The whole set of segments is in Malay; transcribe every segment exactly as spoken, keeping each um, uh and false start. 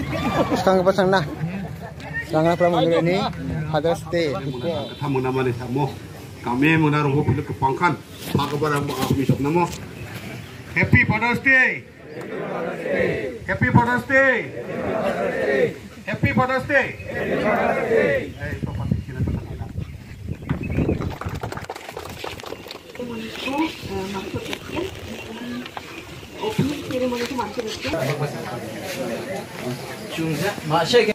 Sekarang pasang nah. Sekarang pula minggu ini Father's Day. Kamu nama ni samo. Kami muna roh pun ke pangkan. Aku barang kami sok nama. Happy Father's Day. Happy Father's Day. Happy Father's Day. Eh, sopan sini sopan sini. Masih.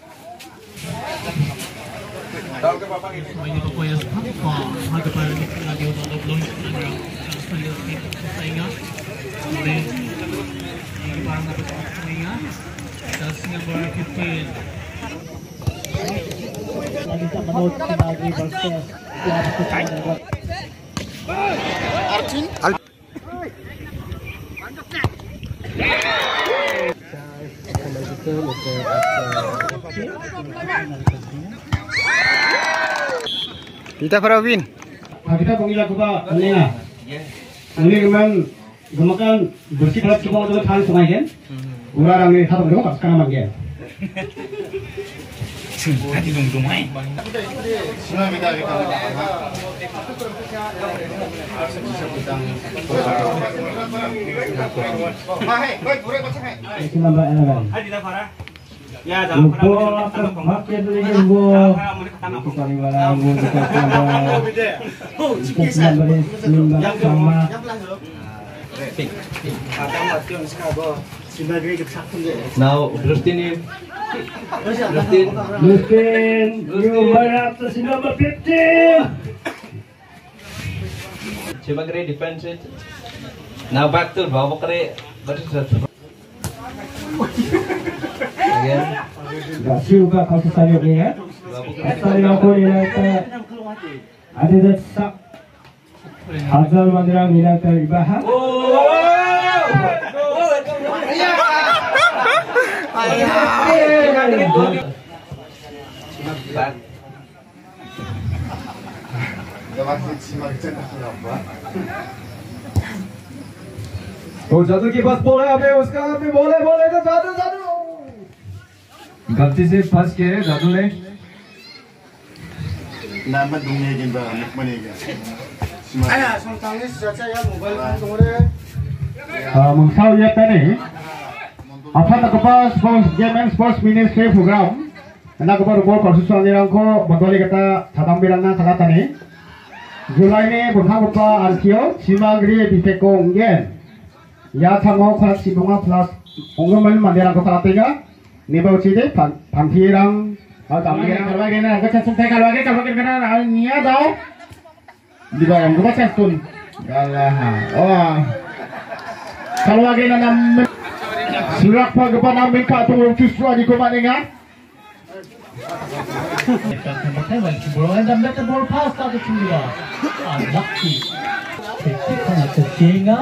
Tahu ke bapak ini? Banyak apa yang apa harga pada lagi untuk belum ada sekali lagi saya boleh barang apa saya das number fifteen lagi tak menurut lagi versus Arjun kita para win. Kita panggil aku pak, Nena. Ini keman gemakan bersih berat kita untuk tahan sungai kan? Orang ini satu gemakan sekarang manggil. hati dong dong eh. Sudah kita kita. Mahai, baik, boleh macam ni. Itu nambah elemen. Hadi dah para. Ya, dah. Lupa apa makin beli jumbo. Itu paling malam untuk nambah. Untuk nambah nambah sama. Now, Rustin ni. Rustin. Rustin, you are up to number fifteen. Coba kere defense it. Now back to bawa kere. But it's again. Gasih juga kau sesayuk ni ya. Asal aku ni nak ada dah sak. Hazal mandirang ni nak ibahat. तो जादू की बस बोल है अबे उसका अबे बोले बोले तो जादू जादू गलती से फंस के जादू ने Nama dunia kita, nak mana dia? Ayah, sontang ni saja ya mobile phone Mengsaw ya tadi. Apa tak kepas sports game and sports ministry program. Anak kepas rumah konstitusi orang ko bagoli kata sadam bilang na salah tadi. Julai ni berhak apa arkio simagri bitekong gen. Ya thango kelas sibunga plus onggoman mandiran ko talatega. Ni bau cide pampirang. Kalau tampirang kalau gini, aku cakap saya kalau gini kalau gini kena niat tau. Di bawah aku baca tun. Galah. Oh. Kalau lagi nanam surat pagapa namin ka tu justru di ko maninga. Bro, and I'm better ball pass out to you. Lucky. Kana kecinga.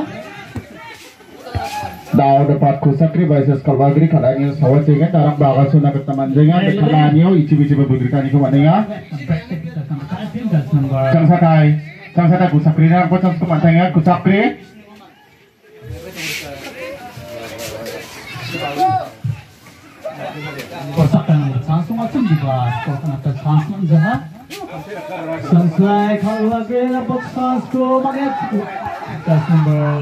Daw dapat ko sacrifices kalwagri kalangin sawa singa darang baga suna kataman jenga dekananyo ichi-ichi babudrikan ko maninga. Jang sakai. Jang sakai ko sakrina ko sang tumantenga ko sakri. Kosakan langsung macam di bawah. Kosakan atas langsung jahat. Selesai kalau lagi dapat langsung magnet. Das number.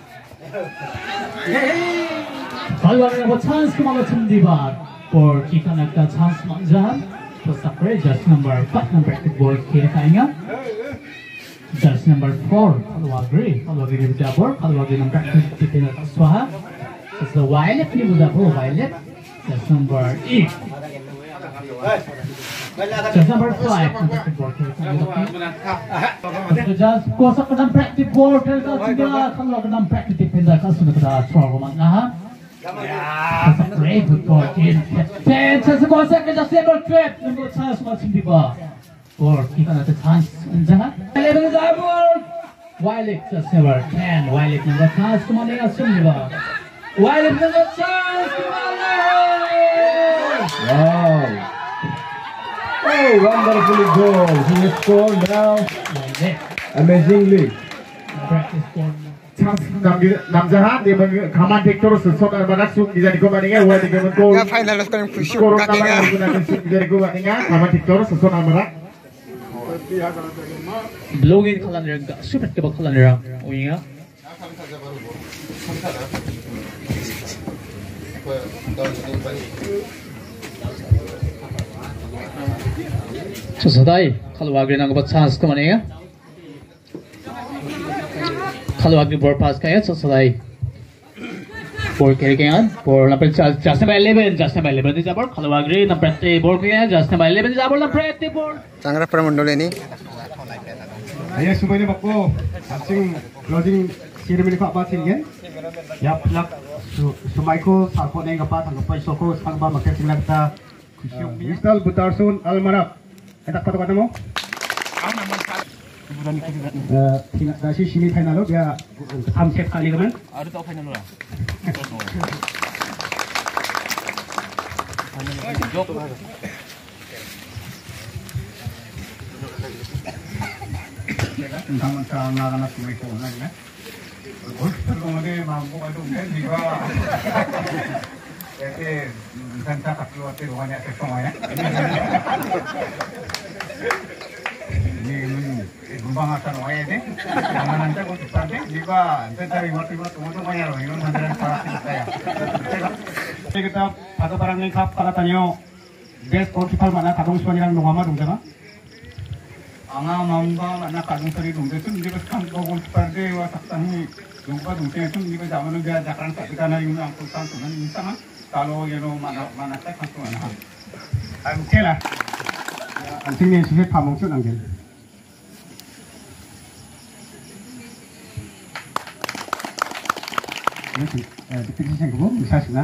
Kalau lagi dapat langsung macam di bawah. Por kita nak chance jahat. Kosakan just number empat number ball kiri kainga. Just number four. Kalau lagi kalau lagi di bawah. Kalau lagi number kita nak suah. It's the violet ni budak bro violet. That's number eight. That's number five. Just kosa ka ng practice ball ka sudah kalau ka ng practice defender ka sudah ka strong man na ha. Kosa great good ball in. Ten chance kosa ka just number twelve. Number chance macam di ba. Or kita na chance jangan. eleven double. Violet just number ten. Violet number chance kumana nga di ba. Violet number chance kumana. Wow. Oh, wonderful goal. He scored now. Amazingly. Practice ball. 남자한 되면 가만 덱도로 손을 받아 쑥 기다리고 말이야. 와 되면 또 Ya final sekarang khusyuk 코로나 kakinya. 나가는 쑥 기다리고 말이야. 가만 덱도로 손을 받아. Blogin kalender ga super ke kalender oinga. So sadai kalau agri nang bat chance ka manega. Kalau agri bor pass kaya so sadai. Bor kaya kaya bor number just number eleven just number eleven di jabor kalau agri number three bor kaya just number eleven di jabor number eight bor. Sangra Pramandole ini. Ayah supaya bakpo asing closing ceremony ko apa singen? Ya plak sumai ko sarpo neng apa tangkap pai soko sang ba makai sing lagta kusyuk Mistal Butarsun Almarak. Enak kata kata mo? Eh, tinggal nasi sini final lo dia ham set kali kan? Ada tahu final lah. Mentang-mentang anak-anak semua itu orang ya. Kemudian mampu itu kan juga. Jadi bukan tak keluar dari rumahnya semua ya. Ini bumbang akan waya deh. Jangan nanti aku sampai juga nanti dari waktu-waktu untuk bayar loh. Ini nanti para kita ya. Kita pada barang yang kap kalau tanya best goalkeeper mana kadang suaminya nunggu dong anga mamba mana kadang seri dong itu dia kan goalkeeper deh wah takutnya nunggu dong itu dia zaman dia jalan tak kita nari yang sultan tu nanti misalnya kalau you know mana mana saya kan tu mana I'm kela anjingnya sih pamong tu nanti ini dipilih sih gue bisa sih nah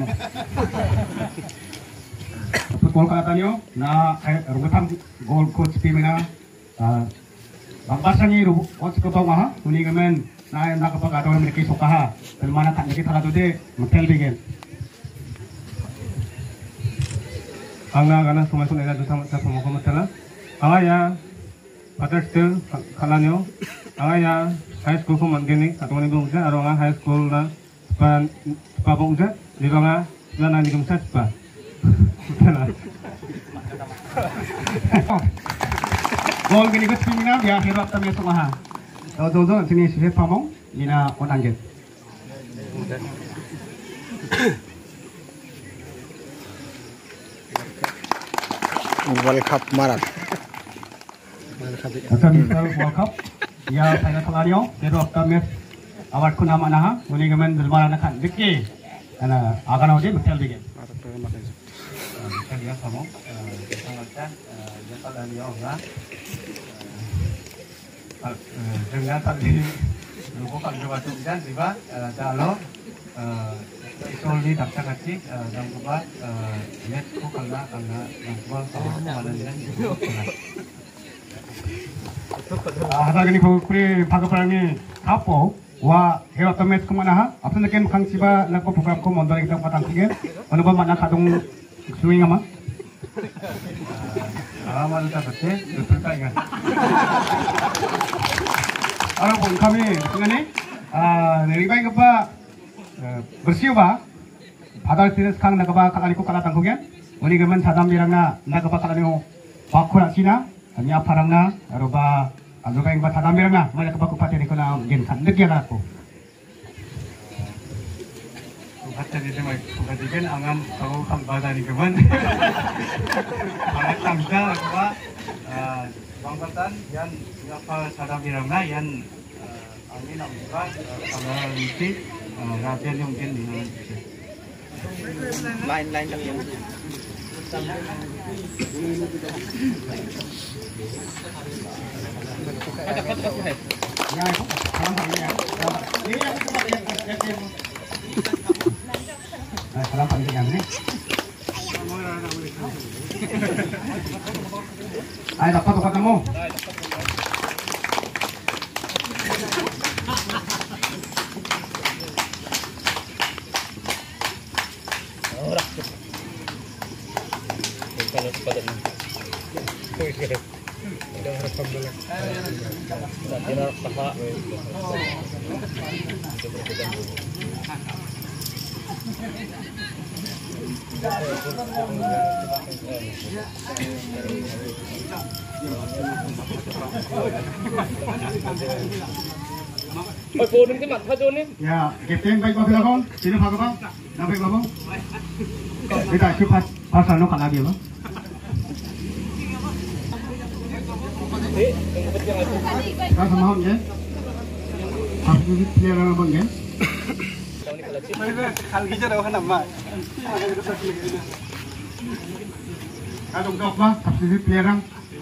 football katanya na rubutan gol coach pimina bangkasangi rubu coach ke bawah uni kemen na na kapag atau mereka suka dan mana tak mereka terlalu deh metel bikin angga karena semua semua ada sama sama sama metel angga ya pada still kalanya angga ya high school pun mungkin atau ni bungsa arwah high school na pan pabungsa di bawah na na ni kumsa pa gol gini ke sini na dia hero kami semua. Tahu tahu tahu sini sih pamong ina onangget. World Cup Marat. Atau misal World Cup ya saya kelariyo hero kami awak ku nama nah uni gamen dalmana nak dikki ana akan aja betul dikki. Dia sama sangatkan dia pada dia orang dengan tadi lupa kalau coba tu dan tiba kalau isoli daftar kecil dan coba net ko kalau kalau yang coba mana dia ada gini kuri pagaparani apa wah hero temes kemana ha apa nak kang siba nak program ko mondar kita patang tiga mana mana kadung swing ama alamat kita betul betul tak ingat. Orang pun kami ini dari baik apa bersih bah padahal tidak sekarang nak apa kalau ikut kalau tangguhnya ini kemen sadam birangna nak apa kalau pakuran Cina hanya parangna aroba aroba yang sadam birangna mana apa kupati ni kena gen sandik ya aku. Hatta di sini bukan angan tahu kam bahasa ni keman. Mana tangga apa bangkatan yang apa sadam birangna yang angin apa kalau nanti rakyat yang mungkin di Lain-lain kali yang ya itu salam panggilan ini yang cuma yang salam panggilan ini ayo dapat dapat kamu Ya, kapten baik bapak lakukan. Sini pak bapak. Nampak bapak. Kita cuba pasal nukan lagi bang. Kau sama hon je? Apa sih player apa bang je? Kau dong apa? Apa sih player orang?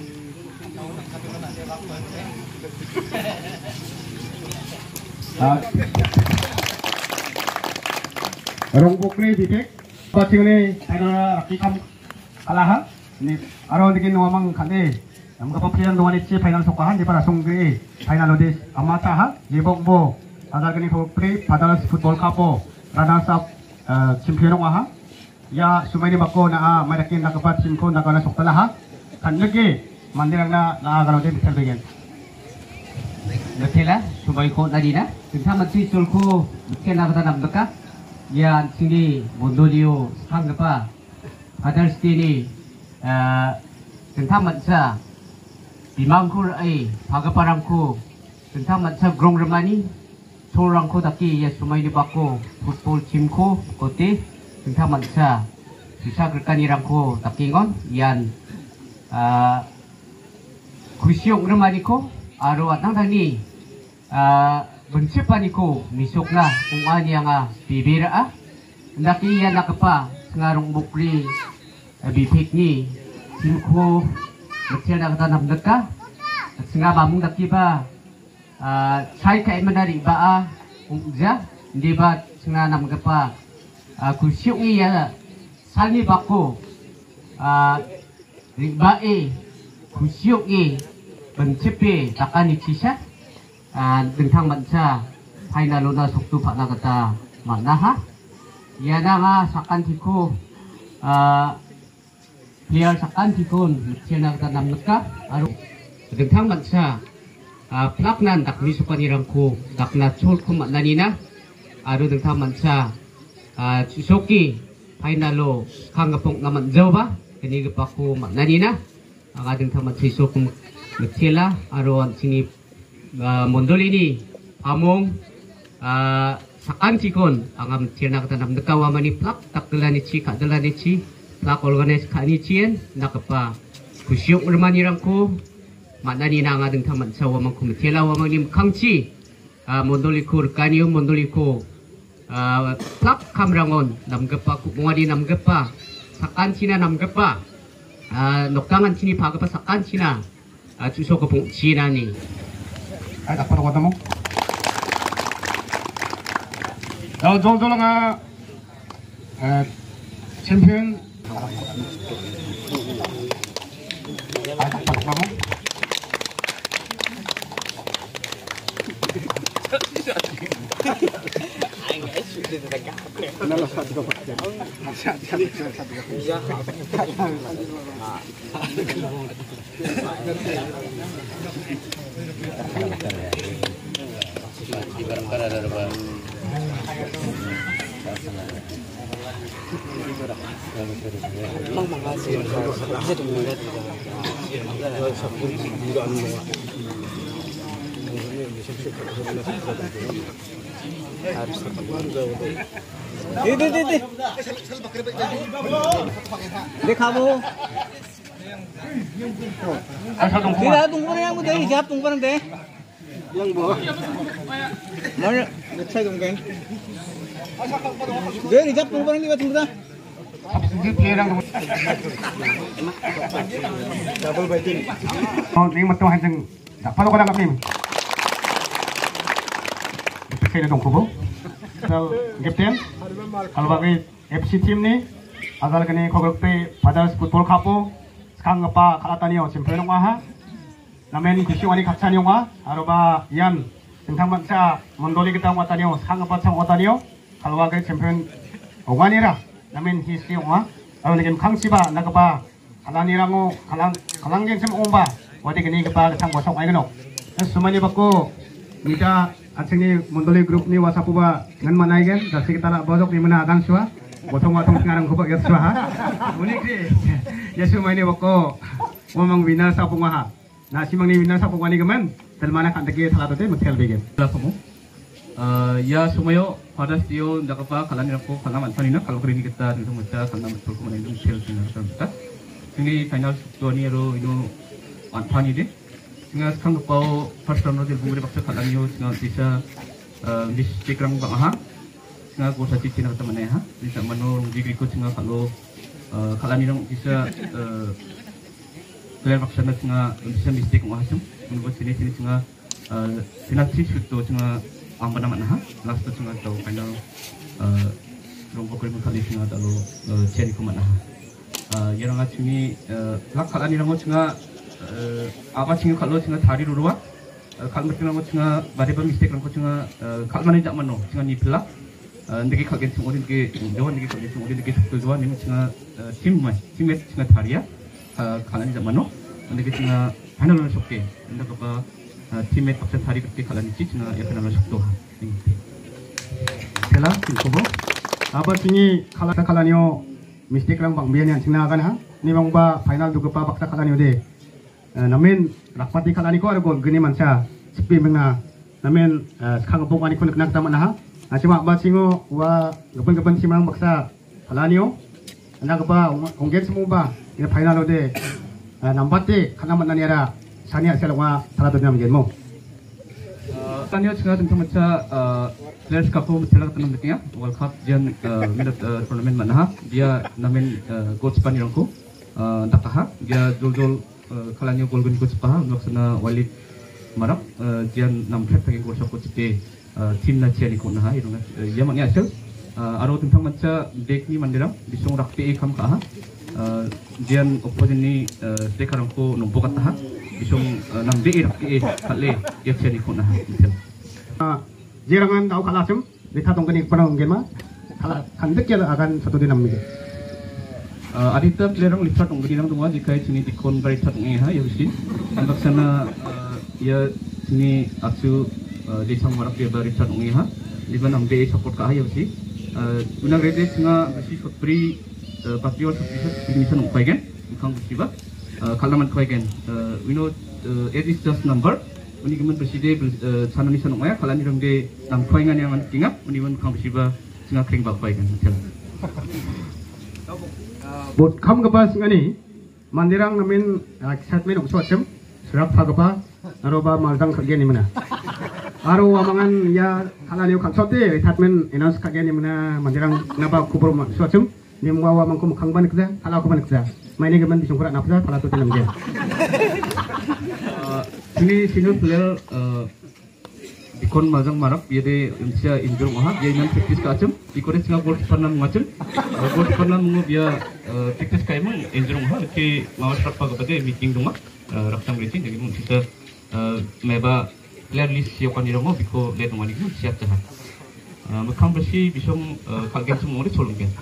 Rong bukri bibik, pasti ini ada rakikam kalah. Ini aron dikin ngomong kali. Yang kepastian doan itu final sokahan di para sungguh final lodis amata ha. Jebok bo, ada kini bukri pada football kapo, rada sab champion ha. Ya sumai di bako na merakin nak kepat simko nak kena sok kalah ha. Kan lagi mandirang na na kalau dia bisa bagian. Betul lah, sumai ko tadi na. Tentang menteri sulku, mungkin nak kata nak dekat. Ya, sini Mondolio sekarang apa? Ada sini tentang masa bimangku ai, pagaparangku tentang masa grong remani, sorangku tapi ya sumai di bako football teamku kote tentang masa bisa kerkanirangku tapi ngon, yan kusyok remani ko, aro atang tani. Bencipaniko misok na kung ani nga bibira ah ndaki yan nakapa ngarong bukli bipik ni simko matiyan na kata namdaka at nga mamong daki ba chay ka imanari ba ah umja hindi ba nga namgapa kusyong iya salmi bako ribae kusyong i bencipe takani kisah tentang baca final lona soktu pak nak kata mana ha ya nga sakan tiko player sakan tikon mestinya kata nam neka aru tentang baca plak nan tak misukan irangku tak na chol ko mananina aru tentang baca soki final lo kanggapong naman jawa kini gapaku mananina ang ading tama sisok mestilah aru sini Mondoli ini among sakan cikon angam tiana kata nam dekawa mani plak tak delani ci kak delani ci plak organize kani cien nakapa kusyuk remani rangku maknani nanga deng taman sawa mangku metiala wa mani kangci Mondoli ko rekanium Mondoli ko plak kamrangon nam gepa ku mawadi nam gepa sakan cina nam gepa noktangan cini pagapa sakan cina cuso kopong cina ni. Ay, dapat ako mo. Now, jol-jol nga champion. Ay, dapat mo. Di, di, di. Di kamu. Tidak tunggu yang muda ini siap tunggu nanti. Yang bawah. Mana? Saya tunggu. Dia siap tunggu nanti kita tunggu dah. Double betting. Oh, ini matu hanceng. Dapat lo kadang kami. Saya dong kubu. So, kapten, kalau bagi F C team ni, agal kini kogok pe pada football kapo, sekarang apa kalatan yo champion ngaha, namen kisi wani kacan yo ngaha, aroba yan tentang bangsa Mondoli kita ngatan yo, sekarang apa cang ngatan yo, kalau bagi champion wani ra, namen kisi yo ngaha, kalau lagi kang siba nagaba, kalan irango kalang kalang yang sem omba, wadi kini kepa sang bosok ay ganok. Sumani bako nita at sini mondoli group ni WhatsApp ba ngan manay gen dasi kita nak bosok di mana akan suah botong-botong sekarang kupak ya suah. Unik sih. Ya sumani bako memang winner sa pungaha. Nah si mangni winner sa pungani gemen telmana kan tegi salah tu mutel begen. Kamu ya sumayo pada stio ndak apa kalian aku kalau mantan ini kalau kini kita itu macam kalau betul kemana itu sel sini kita ini final dua ni ro itu mantan ini sehingga sekarang kau first round itu bungri baksa kalian itu sehingga bisa mistake orang bang ha sehingga kau sahaja cina kata mana ha bisa mano degree kau sehingga kalau kalian itu bisa kalian baksa sehingga bisa mistake mahasiswa menurut sini sini sehingga finasi itu sehingga ang naman ha last tu nga tau final uh rompo ko kali nga talo chen ko man ha yang nga chini lak kala ni rango nga apa ching kalo nga thari ruwa kal mati rango nga bare ba mistake rango nga kal mani jak mano nga ni pla ndegi khagen chung odin ke jawan ndegi khagen chung odin ke tu jawan ni nga team mai teammate nga thari ya kala ni jak mano ndegi nga final na sokke ndak ba teammate paksa thari kerti kalian ini cina ya kenal masuk tuh. Kela, kubo. Apa sini kalau kalian yo mistake lang bang biar yang cina kan ha? Ni bang ba final juga pa paksa kalian yo deh. Namin rapati kalian ko ada gol gini mansa sepi mengna. Namin sekarang bong ani ko nak nak taman ha? Cuma ba singo wa gapan-gapan si mang paksa kalian yo. Anda ba ongget semua ba? Ini final yo deh. Nampati karena mana ni ada Sania selama salah satu nama genmo. Sania juga tentang macam players kapu macam tenang betul World Cup jan minat tournament mana ha dia namen coach pan yang ko tak ha dia jol-jol kalanya gol gol coach pa untuk sana Walid marap jan nam pet pakai gol coach te tim na ciali ko na ha irung ya maknya asal aro tentang macam dek ni mandiram bisong rakpi kam ka ha jan opposition ni sekarang ko nompo kata ha bisong nam de rakpi kale ya ciali ko na ha Jirangan tahu kalasem, lihat tong kenik pernah mungkin mah, kalau kandik ya akan satu dinam ini. Adita player orang lihat tong dinam tu mah jika sini dikon beri tat ngi ha ya usin, untuk sana ya sini asu di sang marak dia beri tat ngi ha, di mana nam de support kah ya usin, unang rede singa besi support beri patriol support ini sana upai kan, bukan besi bah, kalau man upai kan, we know it is just number. Ini kemudian presiden sana ni sana maya kalau ni orang de nam kuingan yang tingap, ini pun kang bersiba singa kering bapai kan. Bot kam kepas ngani mandirang namin kisat men ukswacem serap pagapa naroba maldang kerja ni mana. Aro wamangan ya kalau ni kansote tat men enas kerja ni mana mandirang naba kubur ukswacem ni mwawa mangkum kangban kerja kalau aku ban kerja. Main ni kemudian disungkurat nafsa kalau tu tenam dia. Sini sini player ikon mazang marap dia de insia injur maha dia yang practice kacem ikon singa goal keeper macam goal keeper mungu dia practice kai mung injur maha ke mawas rapa ke meeting duma raksam meeting jadi mung kita meba player list siapa ni romo biko le duma ni siap cah mekam bersih bisong kalgen semua ni solong kan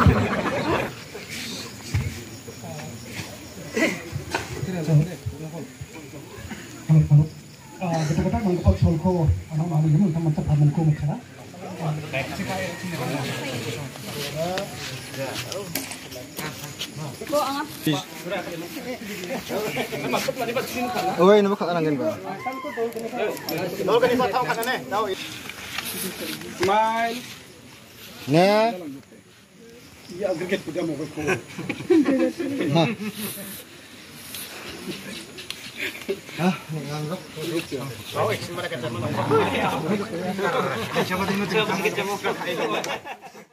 Kalau kalau kita kata mengkau solko, anak malu ini teman teman mengkau mengkau. Oh, ini bukan orang kan? Tahu kan ini tahu kan ni? Tahu. Smile. Nih. Ya, gerget juga mau kau. Ah, nganggap Oh, ekspresi mereka zaman. Siapa yang mau